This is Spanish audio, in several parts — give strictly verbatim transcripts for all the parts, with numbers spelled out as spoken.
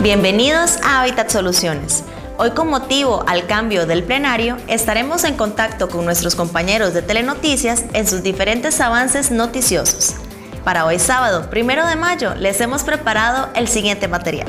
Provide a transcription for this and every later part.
Bienvenidos a Hábitat Soluciones. Hoy, con motivo al cambio del plenario, estaremos en contacto con nuestros compañeros de Telenoticias en sus diferentes avances noticiosos. Para hoy sábado, primero de mayo, les hemos preparado el siguiente material.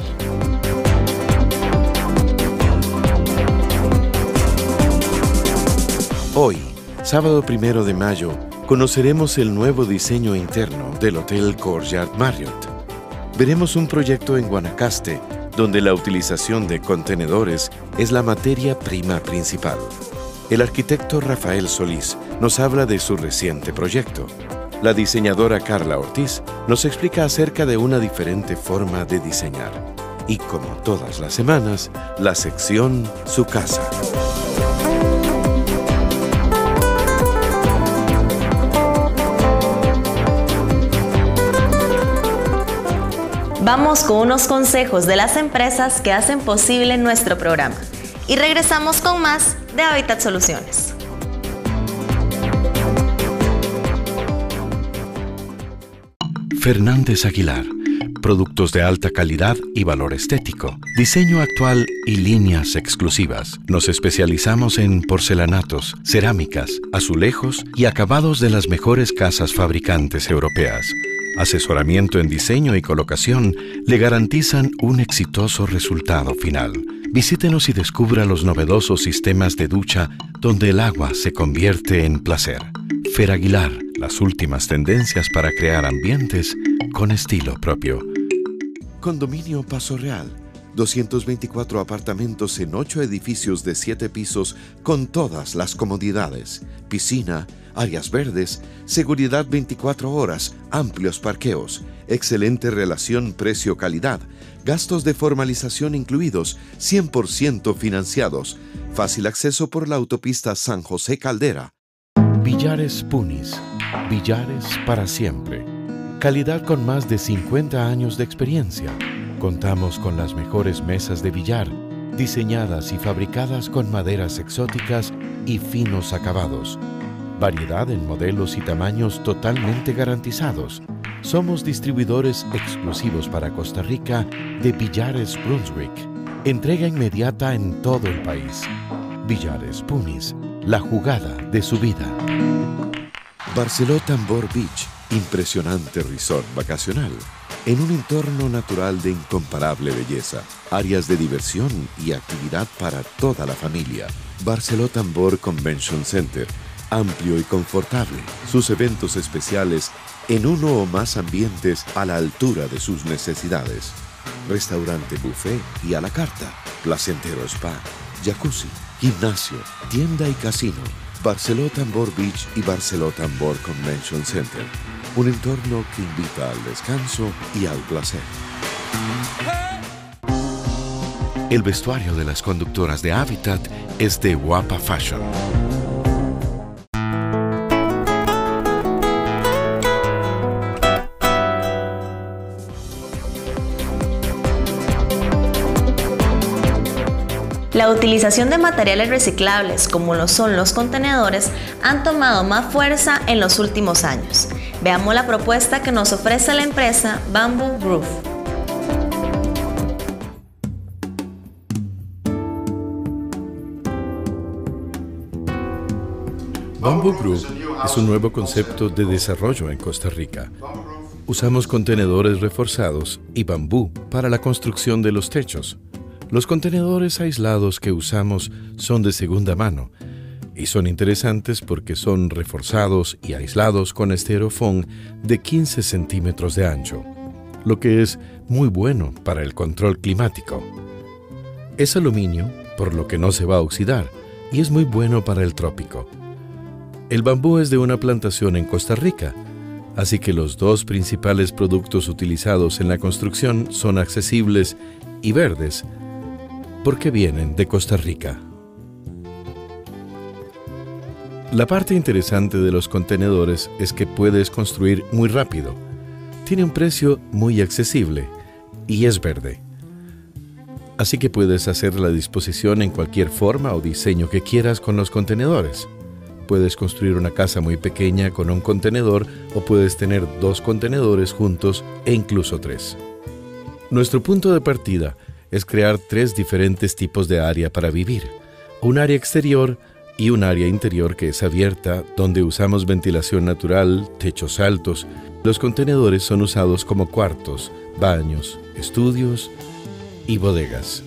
Hoy, sábado primero de mayo, conoceremos el nuevo diseño interno del Hotel Courtyard Marriott. Veremos un proyecto en Guanacaste, donde la utilización de contenedores es la materia prima principal. El arquitecto Rafael Solís nos habla de su reciente proyecto. La diseñadora Carla Ortiz nos explica acerca de una diferente forma de diseñar. Y como todas las semanas, la sección Su Casa. Vamos con unos consejos de las empresas que hacen posible nuestro programa. Y regresamos con más de Hábitat Soluciones. Fernández Aguilar. Productos de alta calidad y valor estético. Diseño actual y líneas exclusivas. Nos especializamos en porcelanatos, cerámicas, azulejos y acabados de las mejores casas fabricantes europeas. Asesoramiento en diseño y colocación le garantizan un exitoso resultado final. Visítenos y descubra los novedosos sistemas de ducha donde el agua se convierte en placer. Fer Aguilar, las últimas tendencias para crear ambientes con estilo propio. Condominio Paso Real. doscientos veinticuatro apartamentos en ocho edificios de siete pisos con todas las comodidades. Piscina, áreas verdes, seguridad veinticuatro horas, amplios parqueos, excelente relación precio-calidad, gastos de formalización incluidos, cien por ciento financiados, fácil acceso por la autopista San José Caldera. Billares Punis, billares para siempre. Calidad con más de cincuenta años de experiencia. Contamos con las mejores mesas de billar, diseñadas y fabricadas con maderas exóticas y finos acabados. Variedad en modelos y tamaños totalmente garantizados. Somos distribuidores exclusivos para Costa Rica de Billares Brunswick. Entrega inmediata en todo el país. Billares Punis, la jugada de su vida. Barceló Tambor Beach, impresionante resort vacacional. En un entorno natural de incomparable belleza, áreas de diversión y actividad para toda la familia. Barceló Tambor Convention Center, amplio y confortable. Sus eventos especiales en uno o más ambientes a la altura de sus necesidades. Restaurante buffet y a la carta, placentero spa, jacuzzi, gimnasio, tienda y casino. Barceló Tambor Beach y Barceló Tambor Convention Center. Un entorno que invita al descanso y al placer. El vestuario de las conductoras de Hábitat es de Guapa Fashion. La utilización de materiales reciclables, como lo son los contenedores, han tomado más fuerza en los últimos años. Veamos la propuesta que nos ofrece la empresa Bamboo Groove. Bamboo Groove es un nuevo concepto de desarrollo en Costa Rica. Usamos contenedores reforzados y bambú para la construcción de los techos. Los contenedores aislados que usamos son de segunda mano y son interesantes porque son reforzados y aislados con estereofón de quince centímetros de ancho, lo que es muy bueno para el control climático. Es aluminio, por lo que no se va a oxidar, y es muy bueno para el trópico. El bambú es de una plantación en Costa Rica, así que los dos principales productos utilizados en la construcción son accesibles y verdes, porque vienen de Costa Rica. La parte interesante de los contenedores es que puedes construir muy rápido. Tiene un precio muy accesible y es verde. Así que puedes hacer la disposición en cualquier forma o diseño que quieras con los contenedores. Puedes construir una casa muy pequeña con un contenedor o puedes tener dos contenedores juntos e incluso tres. Nuestro punto de partida es crear tres diferentes tipos de área para vivir. Un área exterior y un área interior que es abierta, donde usamos ventilación natural, techos altos. Los contenedores son usados como cuartos, baños, estudios y bodegas.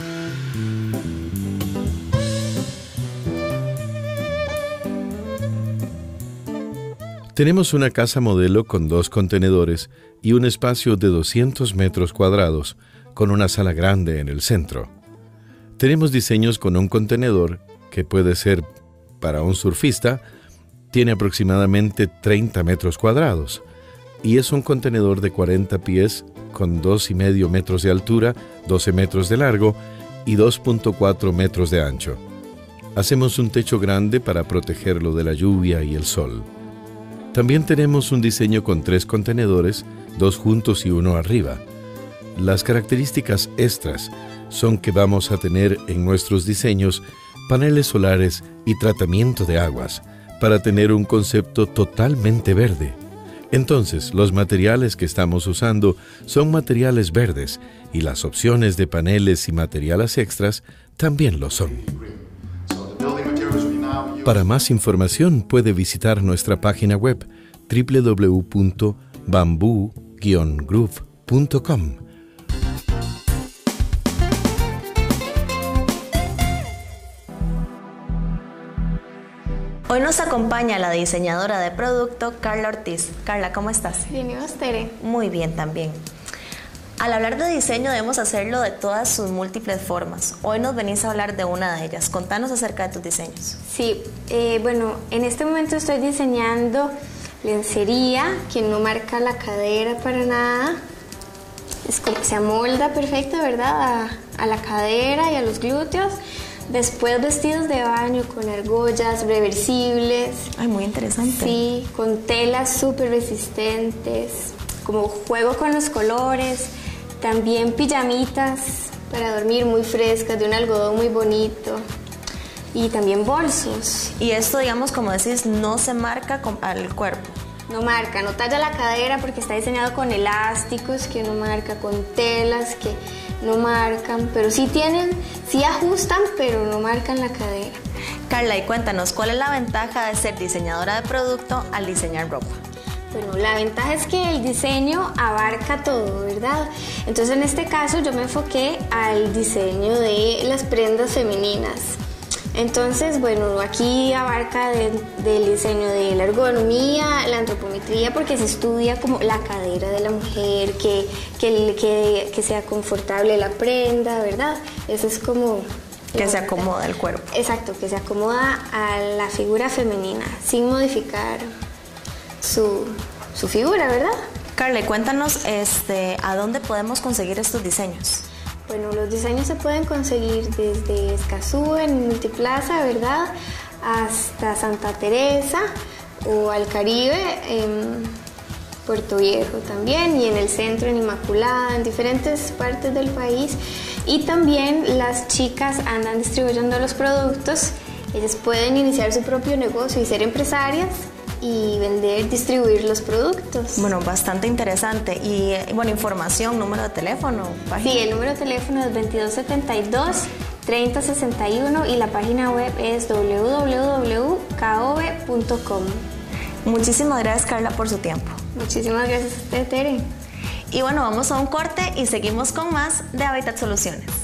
Tenemos una casa modelo con dos contenedores y un espacio de doscientos metros cuadrados, con una sala grande en el centro. Tenemos diseños con un contenedor que puede ser para un surfista, tiene aproximadamente treinta metros cuadrados y es un contenedor de cuarenta pies con dos y medio metros de altura, doce metros de largo y dos punto cuatro metros de ancho. Hacemos un techo grande para protegerlo de la lluvia y el sol. También tenemos un diseño con tres contenedores, dos juntos y uno arriba. Las características extras son que vamos a tener en nuestros diseños paneles solares y tratamiento de aguas para tener un concepto totalmente verde. Entonces, los materiales que estamos usando son materiales verdes y las opciones de paneles y materiales extras también lo son. Para más información puede visitar nuestra página web doble u doble u doble u punto bamboo guion groove punto com. Hoy nos acompaña la diseñadora de producto, Carla Ortiz. Carla, ¿cómo estás? Bien, ¿y vos, Tere? Muy bien también. Al hablar de diseño debemos hacerlo de todas sus múltiples formas. Hoy nos venís a hablar de una de ellas. Contanos acerca de tus diseños. Sí, eh, bueno, en este momento estoy diseñando lencería que no marca la cadera para nada. Es como, se amolda perfecto, ¿verdad? A, a la cadera y a los glúteos. Después vestidos de baño con argollas reversibles. Ay, muy interesante. Sí, con telas súper resistentes. Como juego con los colores. También pijamitas para dormir muy frescas, de un algodón muy bonito. Y también bolsos. Y esto, digamos, como decís, no se marca con, al cuerpo. No marca, no talla la cadera porque está diseñado con elásticos que no marca, con telas que no marcan, pero sí tienen, sí ajustan, pero no marcan la cadera. Carla, y cuéntanos, ¿cuál es la ventaja de ser diseñadora de producto al diseñar ropa? Bueno, la ventaja es que el diseño abarca todo, ¿verdad? Entonces, en este caso, yo me enfoqué al diseño de las prendas femeninas. Entonces, bueno, aquí abarca de, del diseño de la ergonomía, la antropometría, porque se estudia como la cadera de la mujer, que, que, que, que sea confortable la prenda, ¿verdad? Eso es como... Que se acomoda el cuerpo. Exacto, que se acomoda a la figura femenina, sin modificar su, su figura, ¿verdad? Carla, cuéntanos este, ¿a dónde podemos conseguir estos diseños? Bueno, los diseños se pueden conseguir desde Escazú, en Multiplaza, ¿verdad? Hasta Santa Teresa o al Caribe, en Puerto Viejo también, y en el centro, en Inmaculada, en diferentes partes del país. Y también las chicas andan distribuyendo los productos. Ellas pueden iniciar su propio negocio y ser empresarias y vender, distribuir los productos. Bueno, bastante interesante. Y, bueno, información, número de teléfono, página. Sí, el número de teléfono es veintidós setenta y dos, treinta sesenta y uno y la página web es doble u doble u doble u punto caobe punto com. Muchísimas gracias, Carla, por su tiempo. Muchísimas gracias a usted, Tere. Y bueno, vamos a un corte y seguimos con más de Habitat Soluciones.